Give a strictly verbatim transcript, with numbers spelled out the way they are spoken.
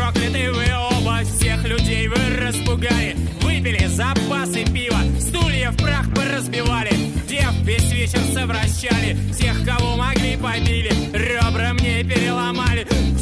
прокляты вы оба, всех людей вы распугали. Выпили запасы пива, стулья в прах поразбивали, дев весь вечер совращали, всех, кого могли, побили, ребра мне переломали.